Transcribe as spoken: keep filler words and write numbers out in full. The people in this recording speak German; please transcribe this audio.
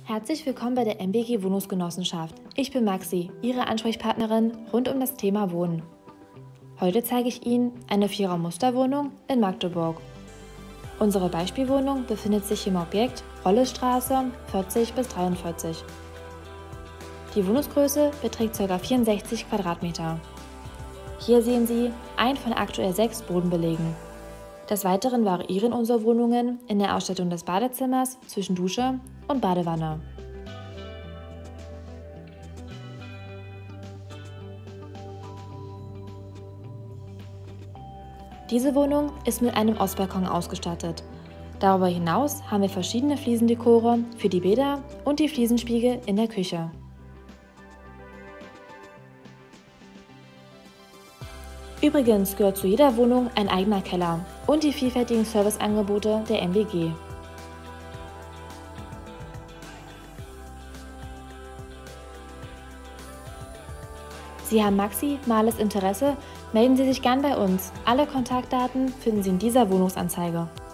Herzlich willkommen bei der M B G Wohnungsgenossenschaft. Ich bin Maxi, Ihre Ansprechpartnerin rund um das Thema Wohnen. Heute zeige ich Ihnen eine Vierer-Musterwohnung in Magdeburg. Unsere Beispielwohnung befindet sich im Objekt Rollestraße vierzig bis dreiundvierzig. Die Wohnungsgröße beträgt ca. vierundsechzig Quadratmeter. Hier sehen Sie ein von aktuell sechs Bodenbelegen. Des Weiteren variieren unsere Wohnungen in der Ausstattung des Badezimmers zwischen Dusche und Badewanne. Diese Wohnung ist mit einem Ostbalkon ausgestattet. Darüber hinaus haben wir verschiedene Fliesendekore für die Bäder und die Fliesenspiegel in der Küche. Übrigens gehört zu jeder Wohnung ein eigener Keller und die vielfältigen Serviceangebote der M B G. Sie haben maximales Interesse? Melden Sie sich gern bei uns. Alle Kontaktdaten finden Sie in dieser Wohnungsanzeige.